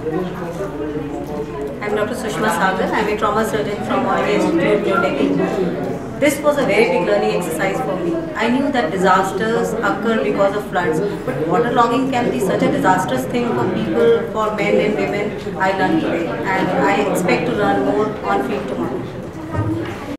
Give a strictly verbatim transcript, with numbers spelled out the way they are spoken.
I'm Doctor Sushma Sagar. I'm a trauma surgeon from Audrey Institute, New Delhi. This was a very big learning exercise for me. I knew that disasters occur because of floods, but waterlogging can be such a disastrous thing for people, for men and women. I learned today, and I expect to learn more on field tomorrow.